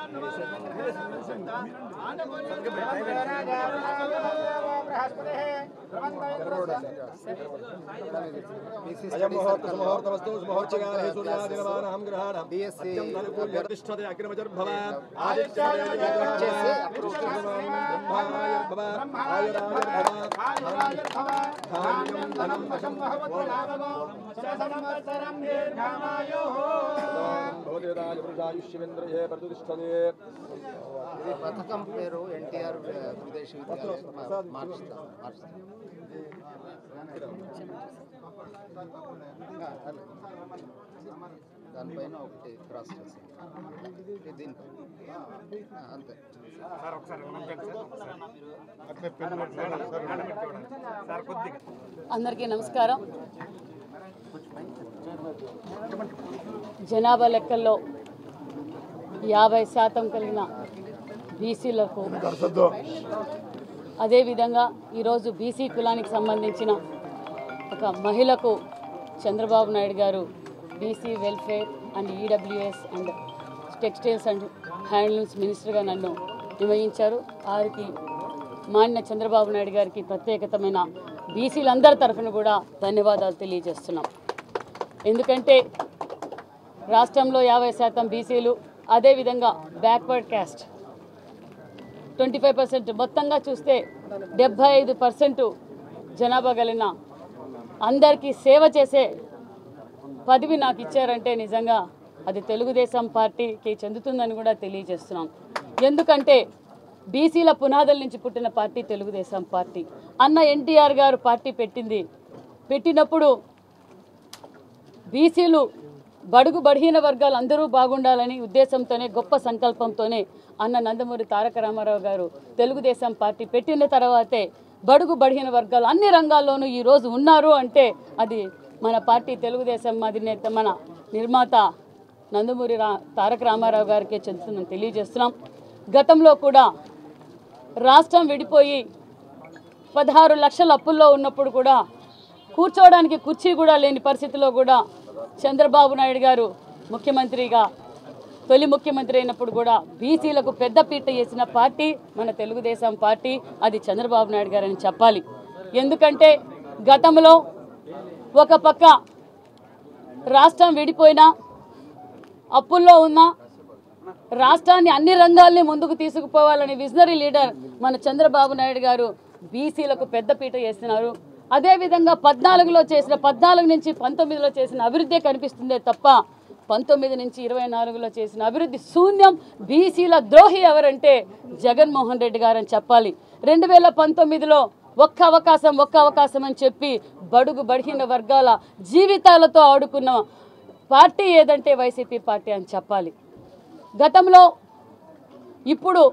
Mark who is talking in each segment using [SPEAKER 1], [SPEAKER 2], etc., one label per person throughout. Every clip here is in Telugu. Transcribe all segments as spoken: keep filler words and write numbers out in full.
[SPEAKER 1] పథకం పేరు ఎన్టీఆర్ విదేశీ విద్యాలయం మార్చుతా దానిపైన ఒకటి క్రాస్ చేస్తాం దీనికి అంతే.
[SPEAKER 2] అందరికీ నమస్కారం. జనాభా లెక్కల్లో యాభై శాతం కలిగిన బీసీలకు, అదేవిధంగా ఈరోజు బీసీ కులానికి సంబంధించిన ఒక మహిళకు చంద్రబాబు నాయుడు గారు BC welfare and EWS and textiles and handlooms మినిస్టర్గా నన్ను నియమించారు. వారికి మాన్య చంద్రబాబు నాయుడు గారికి ప్రత్యేకతమైన బీసీలందరి తరఫున కూడా ధన్యవాదాలు తెలియజేస్తున్నాం. ఎందుకంటే రాష్ట్రంలో యాభై శాతం బీసీలు, అదేవిధంగా backward caste twenty five percent మొత్తంగా చూస్తే డెబ్భై ఐదు పర్సెంట్ జనాభా కలిగిన అందరికీ సేవ చేసే పదవి నాకు ఇచ్చారంటే నిజంగా అది తెలుగుదేశం పార్టీకి చెందుతుందని కూడా తెలియజేస్తున్నాం. ఎందుకంటే బీసీల పునాదుల నుంచి పుట్టిన పార్టీ తెలుగుదేశం పార్టీ. అన్న ఎన్టీఆర్ గారు పార్టీ పెట్టింది పెట్టినప్పుడు బీసీలు బడుగు బడిహీన వర్గాలు అందరూ బాగుండాలని ఉద్దేశంతోనే, గొప్ప సంకల్పంతోనే అన్న నందమూరి తారక రామారావు గారు తెలుగుదేశం పార్టీ పెట్టిన తర్వాతే బడుగు బడిహీన వర్గాలు అన్ని రంగాల్లోనూ ఈరోజు ఉన్నారు అంటే అది మన పార్టీ తెలుగుదేశం అధినేత మన నిర్మాత నందమూరి రా తారక రామారావు గారికే చెందుతుందని తెలియజేస్తున్నాం. గతంలో కూడా రాష్ట్రం విడిపోయి పదహారు లక్షల అప్పుల్లో ఉన్నప్పుడు కూడా కూర్చోవడానికి కుర్చీ కూడా లేని పరిస్థితిలో కూడా చంద్రబాబు నాయుడు గారు ముఖ్యమంత్రిగా తొలి ముఖ్యమంత్రి అయినప్పుడు కూడా బీసీలకు పెద్దపీట వేసిన పార్టీ మన తెలుగుదేశం పార్టీ. అది చంద్రబాబు నాయుడు గారని చెప్పాలి. ఎందుకంటే గతంలో ఒక పక్క రాష్ట్రం విడిపోయినా, అప్పుల్లో ఉన్న రాష్ట్రాన్ని అన్ని రంగాల్ని ముందుకు తీసుకుపోవాలనే విజనరీ లీడర్ మన చంద్రబాబు నాయుడు గారు బీసీలకు పెద్దపీట వేస్తున్నారు. అదేవిధంగా పద్నాలుగులో చేసిన పద్నాలుగు నుంచి పంతొమ్మిదిలో చేసిన అభివృద్ధి కనిపిస్తుందే తప్ప పంతొమ్మిది నుంచి ఇరవై నాలుగులో చేసిన అభివృద్ధి శూన్యం. బీసీల ద్రోహి ఎవరంటే జగన్మోహన్ రెడ్డి గారని చెప్పాలి. రెండు వేల పంతొమ్మిదిలో ఒక్క అవకాశం ఒక్క అవకాశం అని చెప్పి బడుగు బడిహీన వర్గాల జీవితాలతో ఆడుకున్న పార్టీ ఏదంటే వైసీపీ పార్టీ అని చెప్పాలి. గతంలో ఇప్పుడు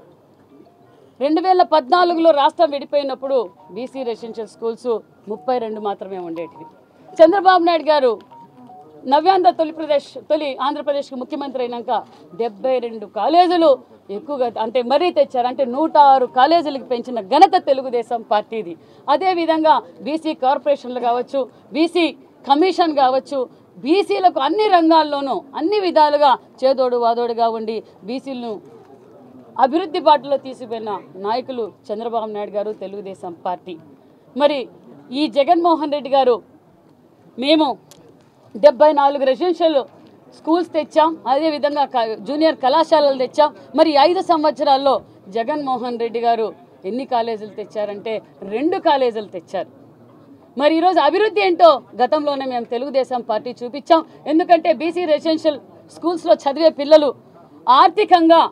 [SPEAKER 2] రెండు వేల పద్నాలుగులో రాష్ట్రం విడిపోయినప్పుడు బీసీ రెసిడెన్షియల్ స్కూల్స్ ముప్పై రెండు మాత్రమే ఉండేటివి. చంద్రబాబు నాయుడు గారు నవ్యాంధ్ర తొలి ప్రదేశ్ తొలి ఆంధ్రప్రదేశ్కి ముఖ్యమంత్రి అయినాక డెబ్బై రెండు కాలేజీలు ఎక్కువగా అంటే మరీ తెచ్చారు. అంటే నూట ఆరు కాలేజీలకు పెంచిన ఘనత తెలుగుదేశం పార్టీది. అదేవిధంగా బీసీ కార్పొరేషన్లు కావచ్చు, బీసీ కమిషన్ కావచ్చు, బీసీలకు అన్ని రంగాల్లోనూ అన్ని విధాలుగా చేదోడు వాదోడుగా ఉండి బీసీలను అభివృద్ధి బాటలో తీసుకుపోయిన నాయకులు చంద్రబాబు నాయుడు గారు, తెలుగుదేశం పార్టీ. మరి ఈ జగన్మోహన్ రెడ్డి గారు మేము డెబ్బై నాలుగు రెసిడెన్షియల్ స్కూల్స్ తెచ్చాం, అదేవిధంగా జూనియర్ కళాశాలలు తెచ్చాం. మరి ఐదు సంవత్సరాల్లో జగన్మోహన్ రెడ్డి గారు ఎన్ని కాలేజీలు తెచ్చారంటే రెండు కాలేజీలు తెచ్చారు. మరి ఈరోజు అభివృద్ధి ఏంటో గతంలోనే మేము తెలుగుదేశం పార్టీ చూపించాం. ఎందుకంటే బీసీ రెసిడెన్షియల్ స్కూల్స్లో చదివే పిల్లలు ఆర్థికంగా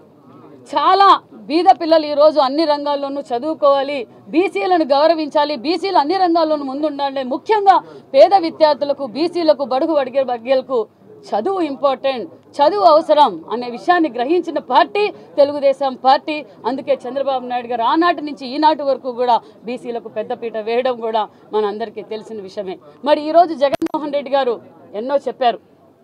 [SPEAKER 2] చాలా బీద పిల్లలు ఈరోజు అన్ని రంగాల్లోనూ చదువుకోవాలి, బీసీలను గౌరవించాలి, బీసీలు అన్ని రంగాల్లోనూ ముందుండాలి. ముఖ్యంగా పేద విద్యార్థులకు, బీసీలకు, బడుగు బడిగే వర్గాలకు చదువు ఇంపార్టెంట్, చదువు అవసరం అనే విషయాన్ని గ్రహించిన పార్టీ తెలుగుదేశం పార్టీ. అందుకే చంద్రబాబు నాయుడు గారు ఆనాటి నుంచి ఈనాటి వరకు కూడా బీసీలకు పెద్దపీట వేయడం కూడా మన అందరికీ తెలిసిన విషయమే. మరి ఈరోజు జగన్మోహన్ రెడ్డి గారు ఎన్నో చెప్పారు.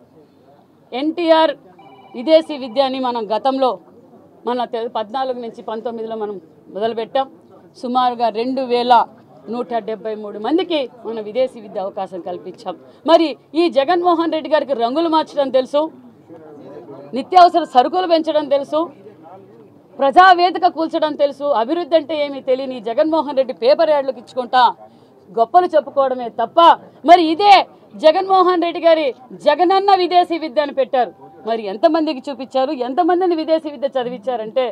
[SPEAKER 2] ఎన్టీఆర్ విదేశీ విద్య అని మనం గతంలో మన పద్నాలుగు నుంచి పంతొమ్మిదిలో మనం మొదలుపెట్టాం. సుమారుగా రెండు వేల నూట డెబ్బై మూడు మందికి మన విదేశీ విద్య అవకాశం కల్పించాం. మరి ఈ జగన్మోహన్ రెడ్డి గారికి రంగులు మార్చడం తెలుసు, నిత్యావసర సరుకులు పెంచడం తెలుసు, ప్రజావేదిక కూల్చడం తెలుసు, అభివృద్ధి అంటే ఏమీ తెలియని జగన్మోహన్ రెడ్డి పేపర్ యాడ్లకు ఇచ్చుకుంటా గొప్పలు చెప్పుకోవడమే తప్ప, మరి ఇదే జగన్మోహన్ రెడ్డి గారి జగనన్న విదేశీ విద్య అని పెట్టారు. మరి ఎంతమందికి చూపించారు, ఎంతమందిని విదేశీ విద్య చదివించారంటే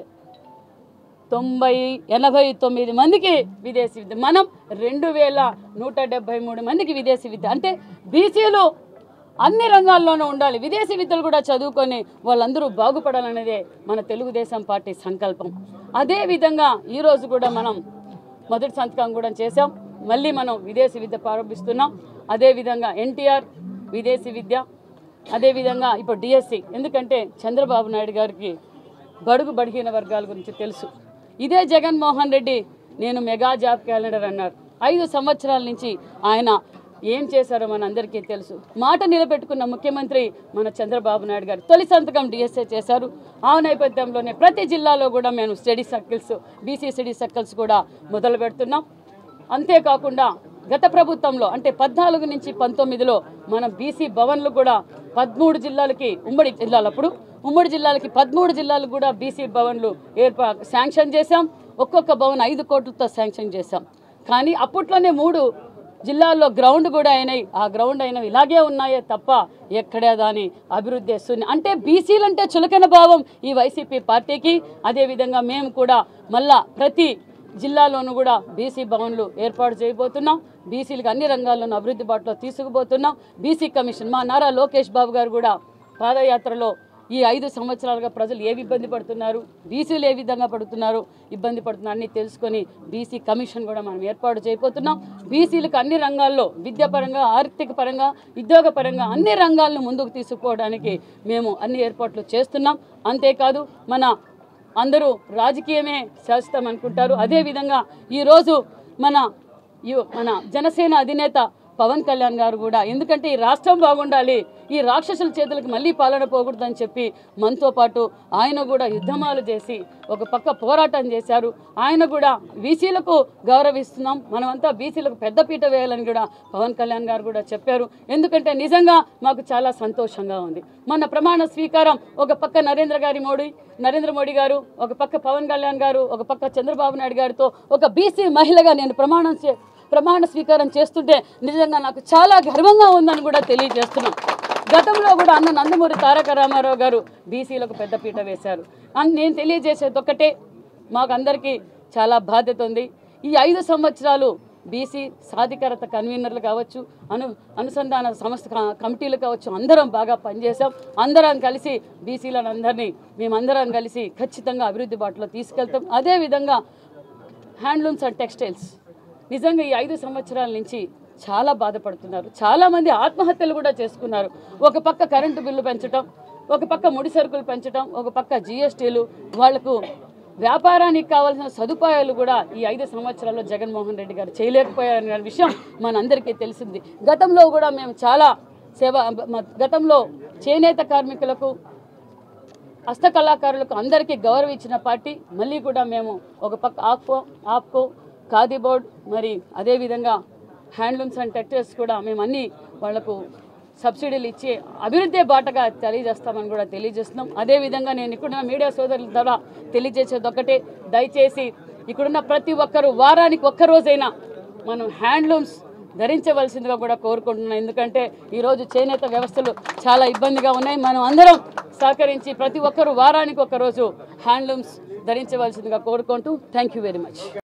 [SPEAKER 2] తొంభై ఎనభై తొమ్మిది మందికి విదేశీ విద్య, మనం రెండు వేల నూట డెబ్బై మూడు మందికి విదేశీ విద్య. అంటే బీసీలు అన్ని రంగాల్లోనూ ఉండాలి, విదేశీ విద్యలు కూడా చదువుకొని వాళ్ళందరూ బాగుపడాలనేదే మన తెలుగుదేశం పార్టీ సంకల్పం. అదేవిధంగా ఈరోజు కూడా మనం మొదటి సంతకం కూడా చేసాం, మళ్ళీ మనం విదేశీ విద్య ప్రారంభిస్తున్నాం. అదేవిధంగా ఎన్టీఆర్ విదేశీ విద్య, అదేవిధంగా ఇప్పుడు డిఎస్సి. ఎందుకంటే చంద్రబాబు నాయుడు గారికి బడుగు బడిహీన వర్గాల గురించి తెలుసు. ఇదే జగన్మోహన్ రెడ్డి నేను మెగా జాబ్ క్యాలెండర్ అన్నారు. ఐదు సంవత్సరాల నుంచి ఆయన ఏం చేశారో మన అందరికీ తెలుసు. మాట నిలబెట్టుకున్న ముఖ్యమంత్రి మన చంద్రబాబు నాయుడు గారు తొలి సంతకం డిఎస్ఏ చేశారు. ఆ నేపథ్యంలోనే ప్రతి జిల్లాలో కూడా మేము study circles, BC study circles కూడా మొదలు పెడుతున్నాం. అంతేకాకుండా గత ప్రభుత్వంలో అంటే పద్నాలుగు నుంచి పంతొమ్మిదిలో మన బీసీ భవన్లు కూడా పదమూడు జిల్లాలకి, ఉమ్మడి జిల్లాలప్పుడు ఉమ్మడి జిల్లాలకి పదమూడు జిల్లాలకు కూడా బీసీ భవన్లు ఏర్పా శాంక్షన్ చేశాం. ఒక్కొక్క భవన్ ఐదు కోట్లతో శాంక్షన్ చేశాం. కానీ అప్పట్లోనే మూడు జిల్లాల్లో గ్రౌండ్ కూడా అయినాయి. ఆ గ్రౌండ్ అయినవి ఇలాగే ఉన్నాయే తప్ప ఎక్కడే దాని అభివృద్ధి వస్తుంది. అంటే బీసీలు అంటే చులకన భావం ఈ వైసీపీ పార్టీకి. అదేవిధంగా మేము కూడా మళ్ళా ప్రతి జిల్లాలోనూ కూడా బీసీ భవన్లు ఏర్పాటు చేయబోతున్నాం. బీసీలకు అన్ని రంగాల్లోనూ అభివృద్ధి బాటలో తీసుకుపోతున్నాం. బీసీ కమిషన్ మా నారా లోకేష్ బాబు గారు కూడా పాదయాత్రలో ఈ ఐదు సంవత్సరాలుగా ప్రజలు ఏ ఇబ్బంది పడుతున్నారు, బీసీలు ఏ విధంగా పడుతున్నారు, ఇబ్బంది పడుతున్నారు అన్నీ తెలుసుకొని బీసీ కమిషన్ కూడా మనం ఏర్పాటు చేయబోతున్నాం. బీసీలకు అన్ని రంగాల్లో విద్యాపరంగా, ఆర్థిక పరంగా, ఉద్యోగ పరంగా అన్ని రంగాలను ముందుకు తీసుకుపోవడానికి మేము అన్ని ఏర్పాట్లు చేస్తున్నాం. అంతేకాదు మన అందరూ రాజకీయమే శాశ్వతం అనుకుంటారు. అదేవిధంగా ఈరోజు మన మన జనసేన అధినేత పవన్ కళ్యాణ్ గారు కూడా, ఎందుకంటే ఈ రాష్ట్రం బాగుండాలి, ఈ రాక్షసుల చేతులకు మళ్ళీ పాలన పోకూడదని చెప్పి మనతో పాటు ఆయన కూడా యుద్ధమాలు చేసి ఒక పక్క పోరాటం చేశారు. ఆయన కూడా బీసీలకు గౌరవిస్తున్నాం, మనమంతా బీసీలకు పెద్దపీట వేయాలని కూడా పవన్ కళ్యాణ్ గారు కూడా చెప్పారు. ఎందుకంటే నిజంగా మాకు చాలా సంతోషంగా ఉంది. మన ప్రమాణ స్వీకారం ఒక పక్క నరేంద్ర గారి మోడీ నరేంద్ర మోడీ గారు, ఒక పక్క పవన్ కళ్యాణ్ గారు, ఒక పక్క చంద్రబాబు నాయుడు గారితో ఒక బీసీ మహిళగా నేను ప్రమాణం చే ప్రమాణ స్వీకారం చేస్తుంటే నిజంగా నాకు చాలా గర్వంగా ఉందని కూడా తెలియజేస్తున్నాం. గతంలో కూడా అన్న నందమూరి తారక రామారావు గారు బీసీలకు పెద్దపీట వేశారు. నేను తెలియజేసేది ఒక్కటే, మాకు అందరికీ చాలా బాధ్యత ఉంది. ఈ ఐదు సంవత్సరాలు బీసీ సాధికారత కన్వీనర్లు కావచ్చు, అను అనుసంధాన సంస్థ కమిటీలు కావచ్చు, అందరం బాగా పనిచేసాం. అందరం కలిసి బీసీలను అందరినీ మేమందరం కలిసి ఖచ్చితంగా అభివృద్ధి బాటలో తీసుకెళ్తాం. అదేవిధంగా హ్యాండ్లూమ్స్ అండ్ టెక్స్టైల్స్ నిజంగా ఈ ఐదు సంవత్సరాల నుంచి చాలా బాధపడుతున్నారు. చాలామంది ఆత్మహత్యలు కూడా చేసుకున్నారు. ఒక పక్క కరెంటు బిల్లు పెంచడం, ఒక పక్క ముడి సరుకులు పెంచడం, ఒక పక్క జిఎస్టీలు, వాళ్లకు వ్యాపారానికి కావాల్సిన సదుపాయాలు కూడా ఈ ఐదు సంవత్సరాల్లో జగన్మోహన్ రెడ్డి గారు చేయలేకపోయారనే విషయం మనందరికీ తెలిసింది. గతంలో కూడా మేము చాలా సేవ గతంలో చేనేత కార్మికులకు, హస్తకళాకారులకు అందరికీ గౌరవం ఇచ్చిన పార్టీ. మళ్ళీ కూడా మేము ఒక పక్క ఆప్కో ఆప్కో ఖాదీ బోర్డ్, మరి అదేవిధంగా హ్యాండ్లూమ్స్ అండ్ టెక్స్టైల్స్ కూడా మేము అన్నీ వాళ్లకు సబ్సిడీలు ఇచ్చి అభివృద్ధి బాటగా తెలియజేస్తామని కూడా తెలియజేస్తున్నాం. అదేవిధంగా నేను ఇక్కడున్న మీడియా సోదరుల ద్వారా తెలియజేసేది ఒకటే, దయచేసి ఇక్కడున్న ప్రతి ఒక్కరూ వారానికి ఒక్కరోజైనా మనం హ్యాండ్లూమ్స్ ధరించవలసిందిగా కూడా కోరుకుంటున్నాం. ఎందుకంటే ఈరోజు చేనేత వ్యవస్థలు చాలా ఇబ్బందిగా ఉన్నాయి. మనం అందరం సహకరించి ప్రతి ఒక్కరూ వారానికి ఒక్కరోజు హ్యాండ్లూమ్స్ ధరించవలసిందిగా కోరుకుంటూ థ్యాంక్ యూ వెరీ మచ్.